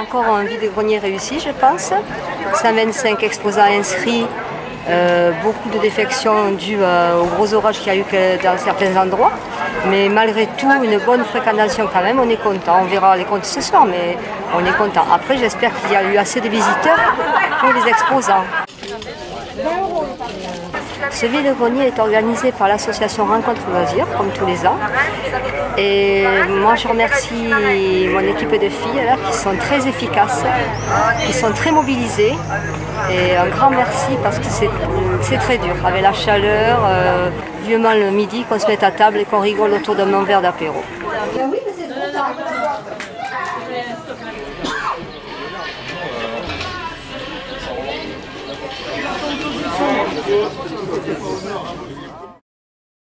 encore un vide-grenier réussi, je pense. 125 exposants inscrits, beaucoup de défections dues aux gros orages qu'il y a eu dans certains endroits. Mais malgré tout, une bonne fréquentation quand même, on est content. On verra les comptes ce soir, mais on est content. Après, j'espère qu'il y a eu assez de visiteurs pour les exposants. Ce vide-grenier est organisé par l'association Rencontre Loisirs, comme tous les ans. Et moi, je remercie mon équipe de filles là, qui sont très efficaces, qui sont très mobilisées. Et un grand merci parce que c'est très dur, avec la chaleur, vivement le midi, qu'on se mette à table et qu'on rigole autour d'un bon verre d'apéro.